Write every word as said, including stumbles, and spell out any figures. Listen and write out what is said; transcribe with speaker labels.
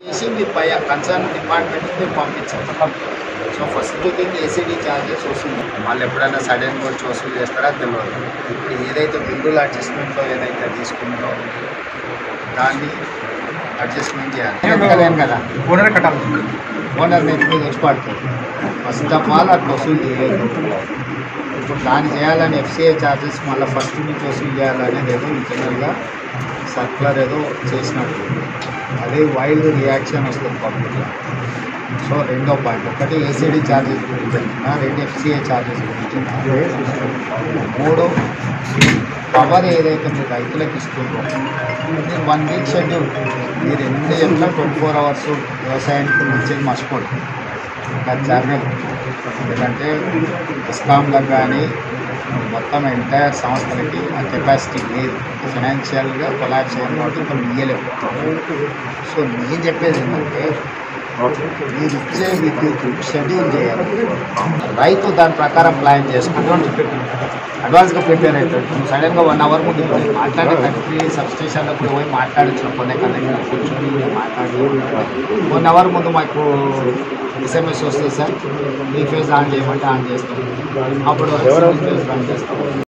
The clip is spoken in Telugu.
Speaker 1: చేసి మీరు పై కన్సర్న్ డిపార్ట్మెంట్కి మీరు పంపించాలి. So first thing ACD charges వస్తుంది. వాళ్ళు ఎప్పుడైనా సడన్గా వచ్చి వసూలు చేస్తారా తెలియదు. ఇప్పుడు ఏదైతే బిల్లుల అడ్జస్ట్మెంట్లో ఏదైతే తీసుకుందో దాన్ని అడ్జస్ట్మెంట్ చేయాలి కదా.
Speaker 2: ఓనర్ కట్టాలి.
Speaker 1: ఓనర్ నెట్ మీద వచ్చి పడుతుంది. ఫస్ట్ ఆఫ్ ఆల్ అట్లా వసూలు చేయలేదు. ఇప్పుడు దాన్ని చేయాలని ఎఫ్సీఐ ఛార్జెస్ మళ్ళీ ఫస్ట్ నుంచి వసూలు చేయాలనేది ఏదో ఇంటర్నల్గా సర్క్యులర్ ఏదో చేసినట్టు అదే వైల్డ్ రియాక్షన్ వస్తుంది పబ్లిక్లో. సో రెండో పాయింట్ ఒకటి ఏసీడీ ఛార్జెస్ గురించి అంటున్నా, రెండు ఎఫ్సీఐ ఛార్జెస్ గురించి. మూడు పవర్ ఏదైతే మీరు రైతులకు ఇస్తుందో మీరు వన్ వీక్ షెడ్యూల్ మీరు ఎన్ని చెప్పినా ట్వంటీ ఫోర్ అవర్స్ వ్యవసాయానికి మంచిది మర్చిపోండి. అది జరగదు. ఎందుకంటే ఇస్కాంలకు కానీ మొత్తం ఎంటైర్ సంస్థలకి ఆ కెపాసిటీ లేదు. ఫైనాన్షియల్గా కొలాబ్స్ అయిన కాబట్టి కొన్ని ఇయ్యలేవు. సో నేను చెప్పేది ఏంటంటే మీరు ఇచ్చే విద్యుత్ షెడ్యూల్ చేయాలి. రైతు దాని ప్రకారం ప్లాన్ చేసుకుంటాం. అడ్వాన్స్గా ప్రిపేర్ అవుతాడు. నువ్వు సడన్గా వన్ అవర్ ముందు మాట్లాడే కంట్రీ సబ్స్టేషన్లో కూడా పోయి మాట్లాడించిన కొన్ని కన్నా కూర్చొని మాట్లాడి వన్ అవర్ ముందు మాకు ఎస్ఎంఎస్ వస్తుంది సార్, ఈ ఫేజ్ ఆన్ చేయమంటే ఆన్ చేస్తాం. అప్పుడు ఆన్ చేస్తాం.